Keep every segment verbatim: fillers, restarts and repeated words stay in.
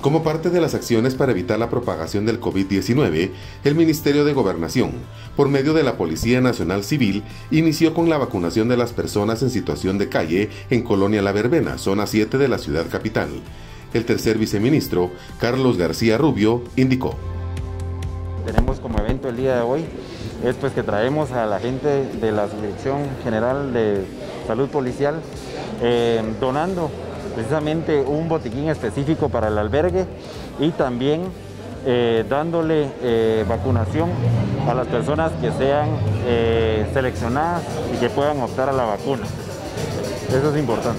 Como parte de las acciones para evitar la propagación del COVID diecinueve, el Ministerio de Gobernación, por medio de la Policía Nacional Civil, inició con la vacunación de las personas en situación de calle en Colonia La Verbena, zona siete de la ciudad capital. El tercer viceministro, Carlos García Rubio, indicó. Tenemos como evento el día de hoy es pues que traemos a la gente de la Dirección General de Salud Policial eh, donando precisamente un botiquín específico para el albergue y también eh, dándole eh, vacunación a las personas que sean eh, seleccionadas y que puedan optar a la vacuna. Eso es importante.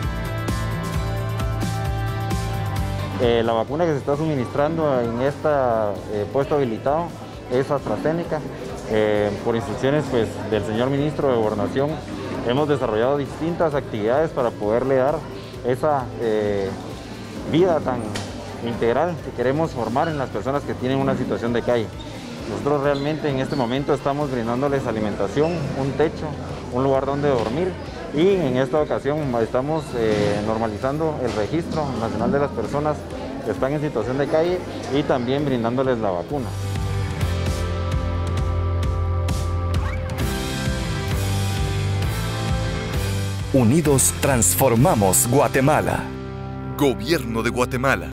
Eh, la vacuna que se está suministrando en este eh, puesto habilitado es AstraZeneca. Eh, por instrucciones pues, del señor ministro de Gobernación, hemos desarrollado distintas actividades para poderle dar esa eh, vida tan integral que queremos formar en las personas que tienen una situación de calle. Nosotros realmente en este momento estamos brindándoles alimentación, un techo, un lugar donde dormir y en esta ocasión estamos eh, normalizando el registro nacional de las personas que están en situación de calle y también brindándoles la vacuna. Unidos transformamos Guatemala. Gobierno de Guatemala.